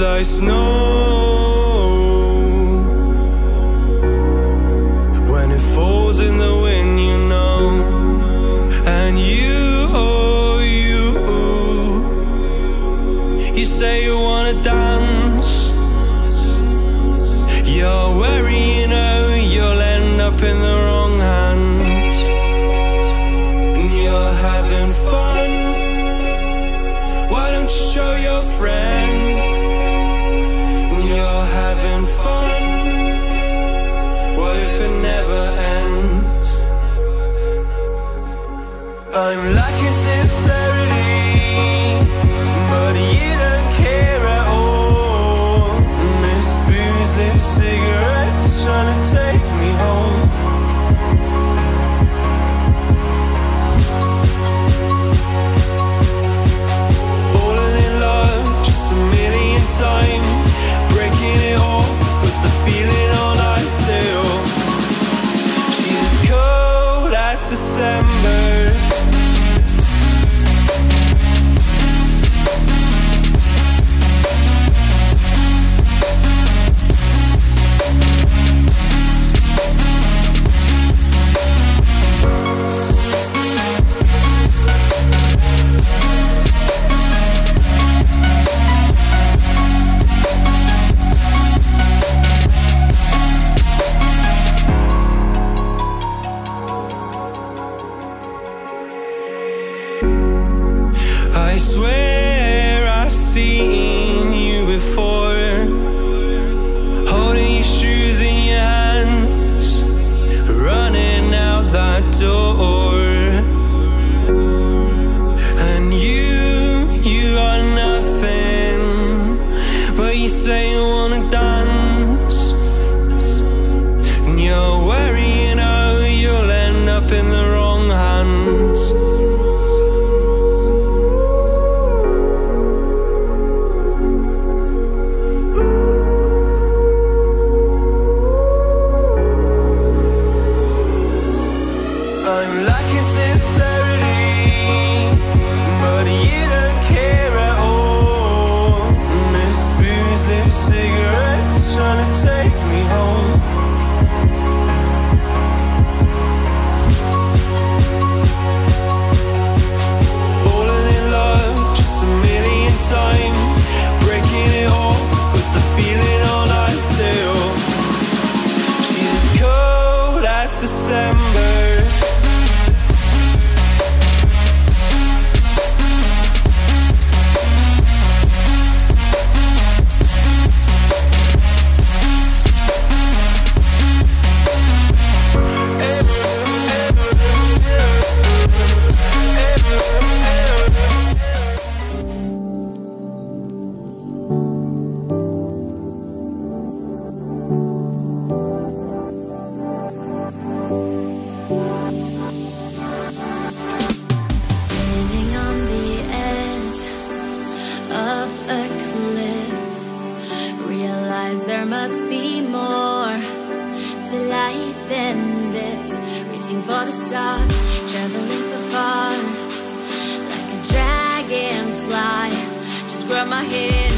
like snow. When it falls in the wind, you know. And you say you wanna dance. You're wary, you know, you'll end up in the wrong hands. And you're having fun. Why don't you show your friends? And you're having fun. What if it never ends? I'm lacking sincerity, but you don't care at all. Missed booze, lit cigarettes, trying to take me home. Falling in love just a million times, breaking it off with the feeling on ice still. She's as cold as December. I swear I've seen you before, holding your shoes in your hands, running out that door. And you are nothing, but you say you wanna dance. And you're worried, you know, you'll end up in the wrong hands. I'm lacking sincerity, but you don't care at all. Missed booze, lit cigarettes, trying to take me home. Falling in love just a million times, breaking it off with the feeling on ice still. She's as cold as December. There must be more to life than this. Reaching for the stars, traveling so far, like a dragonfly. Just grab my hand.